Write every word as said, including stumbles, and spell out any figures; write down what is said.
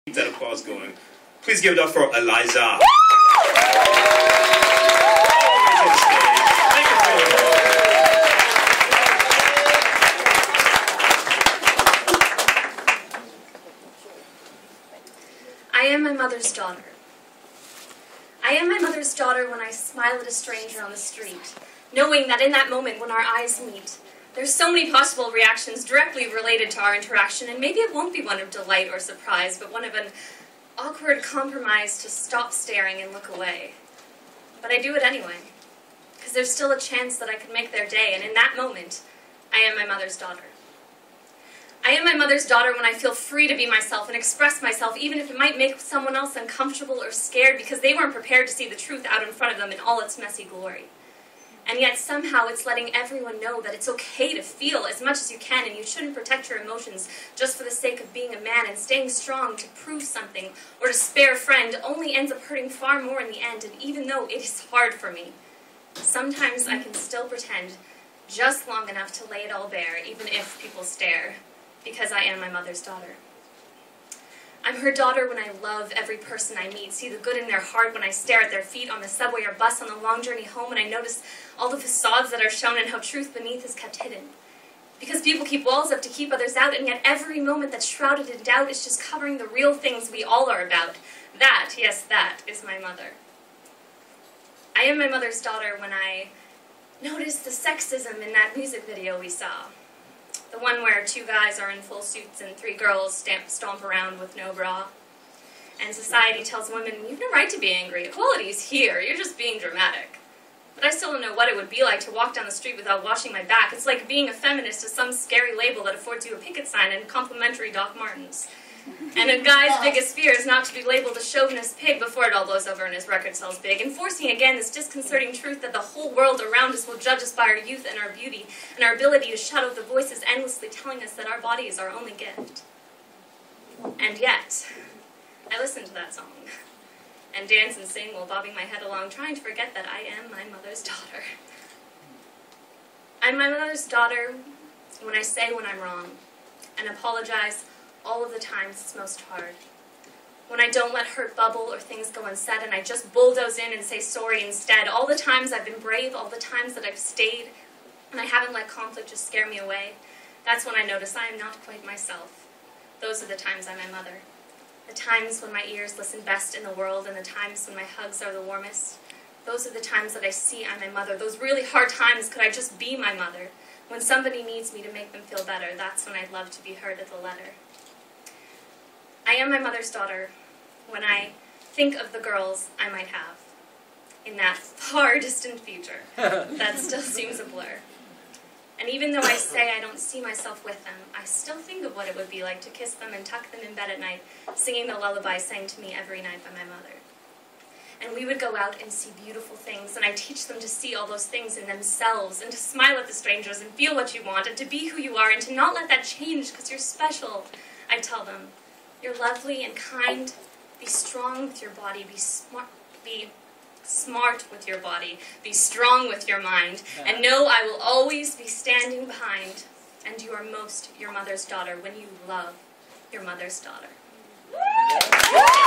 Keep that applause going. Please give it up for Eliza. I am my mother's daughter. I am my mother's daughter when I smile at a stranger on the street, knowing that in that moment when our eyes meet, there's so many possible reactions directly related to our interaction, and maybe it won't be one of delight or surprise, but one of an awkward compromise to stop staring and look away. But I do it anyway, because there's still a chance that I could make their day, and in that moment, I am my mother's daughter. I am my mother's daughter when I feel free to be myself and express myself, even if it might make someone else uncomfortable or scared because they weren't prepared to see the truth out in front of them in all its messy glory. And yet somehow it's letting everyone know that it's okay to feel as much as you can, and you shouldn't protect your emotions just for the sake of being a man, and staying strong to prove something or to spare a friend only ends up hurting far more in the end. And even though it is hard for me, sometimes I can still pretend just long enough to lay it all bare, even if people stare. Because I am my mother's daughter. I'm her daughter when I love every person I meet, see the good in their heart when I stare at their feet on the subway or bus on the long journey home, and I notice all the facades that are shown and how truth beneath is kept hidden. Because people keep walls up to keep others out, and yet every moment that's shrouded in doubt is just covering the real things we all are about. That, yes, that is my mother. I am my mother's daughter when I notice the sexism in that music video we saw. The one where two guys are in full suits and three girls stamp, stomp around with no bra. And society tells women, you've no right to be angry. Equality is here. You're just being dramatic. But I still don't know what it would be like to walk down the street without washing my back. It's like being a feminist is some scary label that affords you a picket sign and complimentary Doc Martens. And a guy's biggest fear is not to be labeled a chauvinist pig before it all blows over and his record sells big, enforcing again this disconcerting truth that the whole world around us will judge us by our youth and our beauty, and our ability to shut out the voices endlessly telling us that our body is our only gift. And yet, I listen to that song, and dance and sing while bobbing my head along, trying to forget that I am my mother's daughter. I'm my mother's daughter when I say when I'm wrong, and apologize all of the times it's most hard. When I don't let hurt bubble or things go unsaid, and I just bulldoze in and say sorry instead. All the times I've been brave, all the times that I've stayed, and I haven't let conflict just scare me away. That's when I notice I am not quite myself. Those are the times I'm my mother. The times when my ears listen best in the world, and the times when my hugs are the warmest. Those are the times that I see I'm my mother. Those really hard times, could I just be my mother? When somebody needs me to make them feel better, that's when I'd love to be heard at the letter. I am my mother's daughter when I think of the girls I might have in that far distant future that still seems a blur. And even though I say I don't see myself with them, I still think of what it would be like to kiss them and tuck them in bed at night, singing the lullaby sang to me every night by my mother. And we would go out and see beautiful things, and I teach them to see all those things in themselves, and to smile at the strangers and feel what you want, and to be who you are, and to not let that change because you're special. I tell them, you're lovely and kind. Be strong with your body. Be smart. Be smart with your body. Be strong with your mind. And know I will always be standing behind. And you are most your mother's daughter when you love your mother's daughter.